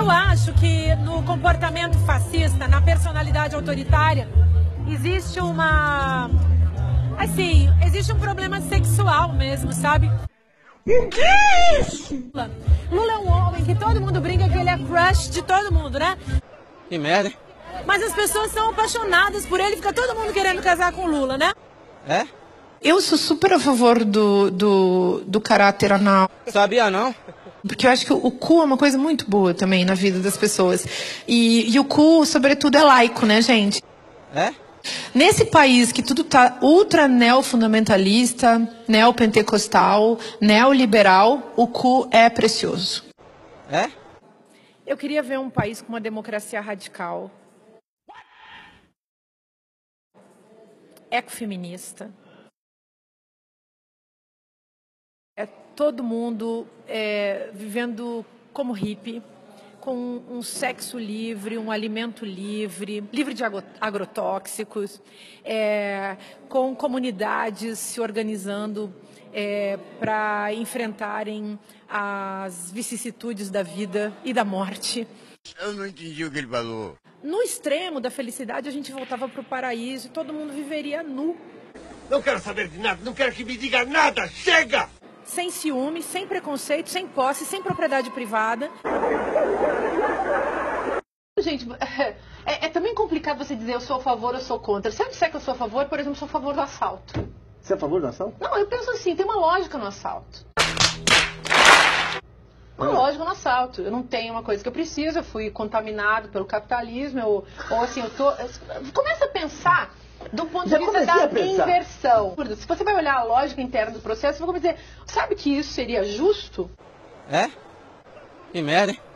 Eu acho que no comportamento fascista, na personalidade autoritária, existe existe um problema sexual mesmo, sabe? O que é isso? Lula é um homem que todo mundo brinca que ele é crush de todo mundo, né? Que merda, hein? Mas as pessoas são apaixonadas por ele, fica todo mundo querendo casar com o Lula, né? É? Eu sou super a favor do caráter anal. Sabia não? Porque eu acho que o cu é uma coisa muito boa também na vida das pessoas. E o cu, sobretudo, é laico, né, gente? É? Nesse país que tudo tá ultra neofundamentalista, neopentecostal, neoliberal, o cu é precioso. É? Eu queria ver um país com uma democracia radical, ecofeminista. Todo mundo vivendo como hippie, com um sexo livre, um alimento livre, livre de agrotóxicos, com comunidades se organizando para enfrentarem as vicissitudes da vida e da morte. Eu não entendi o que ele falou. No extremo da felicidade, a gente voltava para o paraíso e todo mundo viveria nu. Não quero saber de nada, não quero que me diga nada, chega! Sem ciúme, sem preconceito, sem posse, sem propriedade privada. Gente, é também complicado você dizer eu sou a favor ou sou contra. Se eu disser que eu sou a favor, por exemplo, sou a favor do assalto. Você é a favor do assalto? Não, eu penso assim, tem uma lógica no assalto. Uma lógica no assalto. Eu não tenho uma coisa que eu preciso, eu fui contaminado pelo capitalismo, ou assim, começa a pensar do ponto de vista da inversão. Se você vai olhar a lógica interna do processo, você vai dizer, sabe que isso seria justo? É? Que merda, hein?